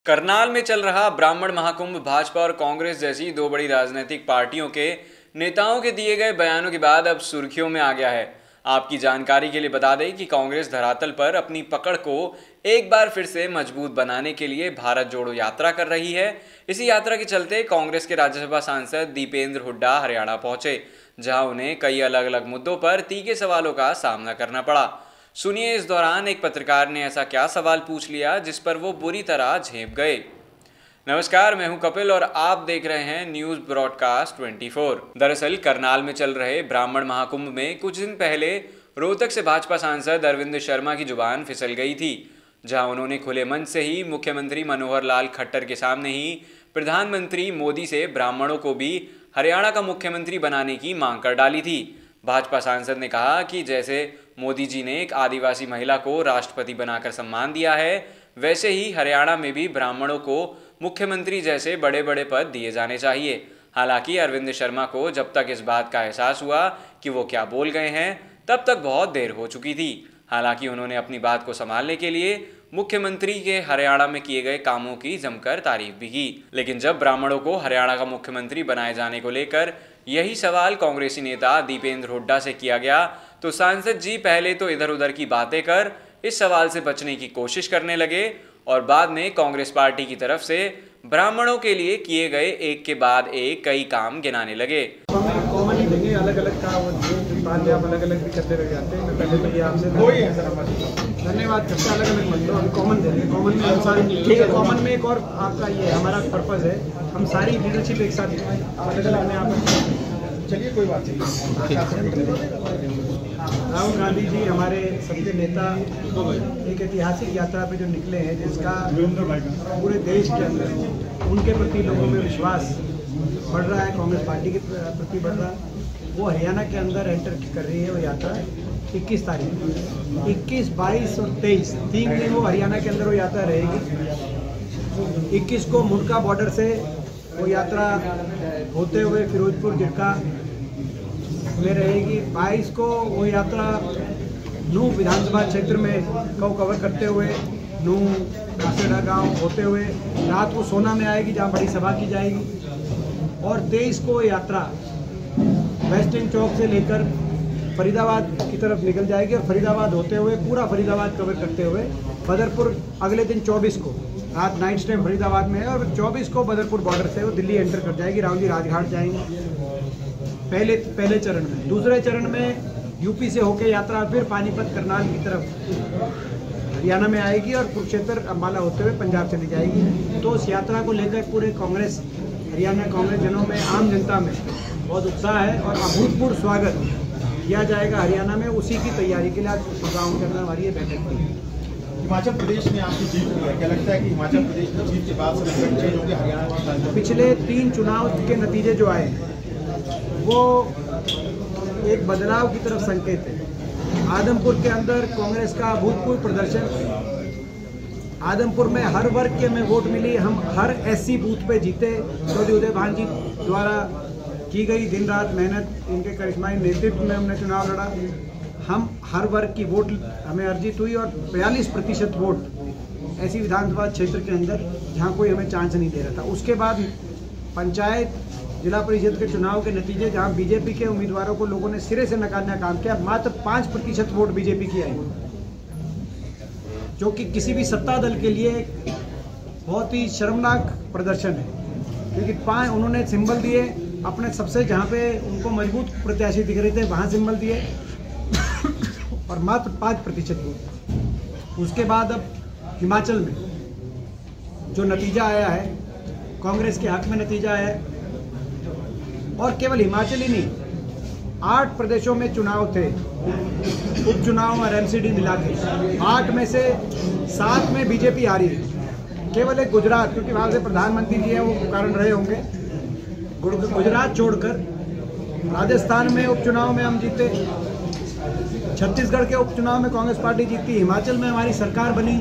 करनाल में चल रहा ब्राह्मण महाकुंभ भाजपा और कांग्रेस जैसी दो बड़ी राजनीतिक पार्टियों के नेताओं के दिए गए बयानों के बाद अब सुर्खियों में आ गया है। आपकी जानकारी के लिए बता दें कि कांग्रेस धरातल पर अपनी पकड़ को एक बार फिर से मजबूत बनाने के लिए भारत जोड़ो यात्रा कर रही है। इसी यात्रा के चलते कांग्रेस के राज्यसभा सांसद दीपेंद्र हुड्डा हरियाणा पहुंचे, जहां उन्हें कई अलग अलग मुद्दों पर तीखे सवालों का सामना करना पड़ा। सुनिए, इस दौरान एक पत्रकार ने ऐसा क्या सवाल पूछ लिया जिस पर वो बुरी तरह झेप गए। नमस्कार, मैं हूं कपिल और आप देख रहे हैं न्यूज ब्रॉडकास्ट 24। दरअसल करनाल में चल रहे ब्राह्मण महाकुंभ में कुछ दिन पहले रोहतक से भाजपा सांसद अरविंद शर्मा की जुबान फिसल गई थी, जहां उन्होंने खुले मन से ही मुख्यमंत्री मनोहर लाल खट्टर के सामने ही प्रधानमंत्री मोदी से ब्राह्मणों को भी हरियाणा का मुख्यमंत्री बनाने की मांग कर डाली थी। भाजपा सांसद ने कहा कि जैसे मोदी जी ने एक आदिवासी महिला को राष्ट्रपति बनाकर सम्मान दिया है, वैसे ही हरियाणा में भी ब्राह्मणों को मुख्यमंत्री जैसे बड़े बड़े पद दिए जाने चाहिए। हालांकि अरविंद शर्मा को जब तक इस बात का एहसास हुआ कि वो क्या बोल गए हैं, तब तक बहुत देर हो चुकी थी। हालांकि उन्होंने अपनी बात को संभालने के लिए मुख्यमंत्री के हरियाणा में किए गए कामों की जमकर तारीफ भी की। लेकिन जब ब्राह्मणों को हरियाणा का मुख्यमंत्री बनाए जाने को लेकर यही सवाल कांग्रेसी नेता दीपेंद्र हुड्डा से किया गया, तो सांसद जी पहले तो इधर उधर की बातें कर इस सवाल से बचने की कोशिश करने लगे और बाद में कांग्रेस पार्टी की तरफ से ब्राह्मणों के लिए किए गए एक के बाद एक कई काम गिनाने लगे। कॉमन ही देंगे, अलग अलग का बात आप अलग अलग भी करते रह जाते हैं। मैं पहले तो ये आपसे धन्यवाद करता, अलग अलग मतलब हम कॉमन दे रहे हैं। कॉमन में हम सारे ठीक है, कॉमन में एक और आपका ये हमारा पर्पज़ है, हम सारी लीडरशिप एक साथ अलग अलग में आप चलिए कोई बात नहीं। राहुल गांधी जी हमारे सबके नेता एक ऐतिहासिक यात्रा पे जो निकले हैं, जिसका पूरे देश के अंदर उनके प्रति लोगों में विश्वास बढ़ रहा है, कांग्रेस पार्टी के प्रति बढ़ रहा है। वो हरियाणा के अंदर एंटर कर रही है। वो यात्रा 21 तारीख, 21, 22 और 23 3 दिन वो हरियाणा के अंदर वो यात्रा रहेगी। 21 को मुंडका बॉर्डर से वो यात्रा होते हुए फिरोजपुर जिरका में रहेगी। 22 को वो यात्रा नूह विधानसभा क्षेत्र में को कवर करते हुए नूह कासेड़ा गांव होते हुए रात को सोना में आएगी, जहां बड़ी सभा की जाएगी। और 23 को यात्रा वेस्टर्न चौक से लेकर फरीदाबाद की तरफ निकल जाएगी और फरीदाबाद होते हुए पूरा फरीदाबाद कवर करते हुए बदरपुर अगले दिन 24 को रात नाइट स्टे फरीदाबाद में है और 24 को बदरपुर बॉर्डर से वो दिल्ली एंटर कर जाएगी। राहुल जी राजघाट जाएंगे पहले चरण में। दूसरे चरण में यूपी से होकर यात्रा फिर पानीपत करनाल की तरफ हरियाणा में आएगी और कुरुक्षेत्र अम्बाला होते हुए पंजाब चली जाएगी। तो इस यात्रा को लेकर पूरे कांग्रेस हरियाणा कांग्रेस जनों में, आम जनता में बहुत उत्साह है और अभूतपूर्व स्वागत किया जाएगा हरियाणा में। उसी की तैयारी के लिए आज गाँव के अंदर हमारी ये बैठक हुई। हिमाचल प्रदेश में आपकी जीत हुई है, क्या लगता है कि हिमाचल प्रदेश में जीत के बाद चेंज होंगे हरियाणा में? पिछले 3 चुनाव के नतीजे जो आए वो एक बदलाव की तरफ संकेत है। आदमपुर के अंदर कांग्रेस का अभूतपूर्व प्रदर्शन, आदमपुर में हर वर्ग के में वोट मिली। हम हर एससी बूथ पे जीते। चौधरी उदय भान जी द्वारा की गई दिन रात मेहनत, इनके करिश्माई नेतृत्व में हमने चुनाव लड़ा। हम हर वर्ग की वोट हमें अर्जित हुई और 42% वोट ऐसी विधानसभा क्षेत्र के अंदर जहां कोई हमें चांस नहीं दे रहा था। उसके बाद पंचायत जिला परिषद के चुनाव के नतीजे, जहां बीजेपी के उम्मीदवारों को लोगों ने सिरे से नकारने का काम किया, मात्र 5% वोट बीजेपी की आई, जो कि किसी भी सत्ता दल के लिए बहुत ही शर्मनाक प्रदर्शन है। क्योंकि उन्होंने सिंबल दिए अपने सबसे, जहां पे उनको मजबूत प्रत्याशी दिख रहे थे वहां सिंबल दिए और मात्र 5% वोट। उसके बाद अब हिमाचल में जो नतीजा आया है, कांग्रेस के हक में नतीजा आया है। और केवल हिमाचल ही नहीं, 8 प्रदेशों में चुनाव थे, उपचुनाव और एमसीडी मिला के 8 में से 7 में बीजेपी हारी है। केवल एक गुजरात, क्योंकि वहां से प्रधानमंत्री जी हैं, वो कारण रहे होंगे, गुजरात छोड़कर राजस्थान में उपचुनाव में हम जीते, छत्तीसगढ़ के उपचुनाव में कांग्रेस पार्टी जीती, हिमाचल में हमारी सरकार बनी,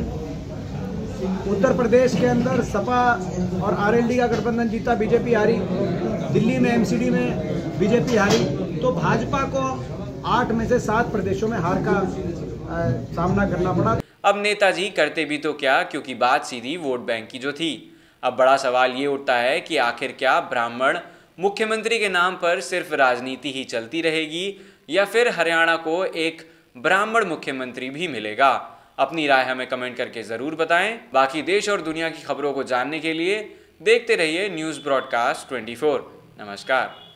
उत्तर प्रदेश के अंदर सपा और आरएलडी का गठबंधन जीता, बीजेपी हारी, दिल्ली में एमसीडी में बीजेपी हारी। तो भाजपा को 8 में से 7 प्रदेशों में हार का सामना करना पड़ा। अब नेताजी करते भी तो क्या, क्योंकि बात सीधी वोट बैंक की जो थी। अब बड़ा सवाल ये उठता है कि आखिर क्या ब्राह्मण मुख्यमंत्री के नाम पर सिर्फ राजनीति ही चलती रहेगी या फिर हरियाणा को एक ब्राह्मण मुख्यमंत्री भी मिलेगा। अपनी राय हमें कमेंट करके ज़रूर बताएं। बाकी देश और दुनिया की खबरों को जानने के लिए देखते रहिए न्यूज़ ब्रॉडकास्ट 24। नमस्कार।